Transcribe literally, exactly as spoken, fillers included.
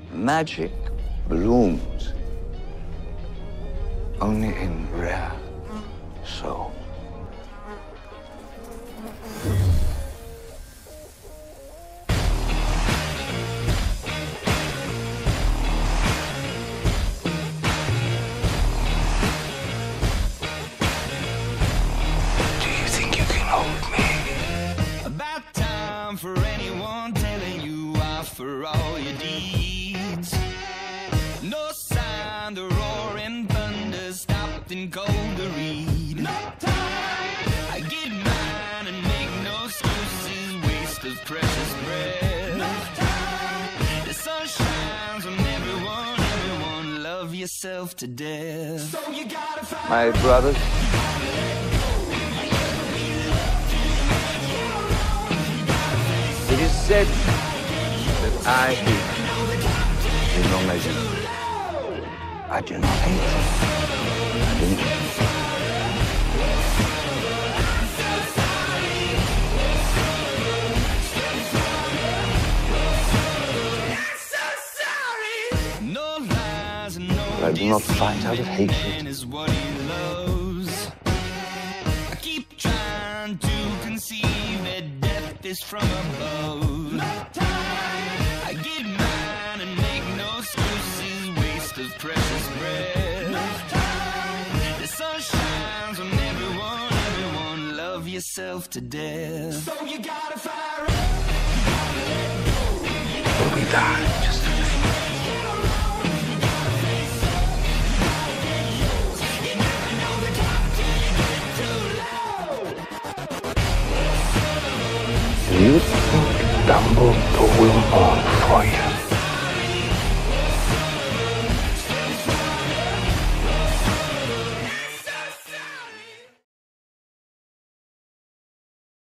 Magic blooms only in rare souls. For anyone telling you off for all your deeds. No sign the roaring thunder stopped and cold to read. No time. I get mine and make no excuses, waste of precious breath. No time. The sun shines on everyone, everyone, love yourself to death. So you gotta fight. My brothers, it is said that I hate in no measure. I do not hate them. I do not. No lies and no But I do not fight out of hatred. is what he loves. I keep trying to conceive that death is from above. No time. I get mine and make no excuses, waste of precious breath. No time. The sun shines on everyone, everyone, love yourself to death. So you gotta fire up. Will we die just a little? You think Dumbledore will mourn for you?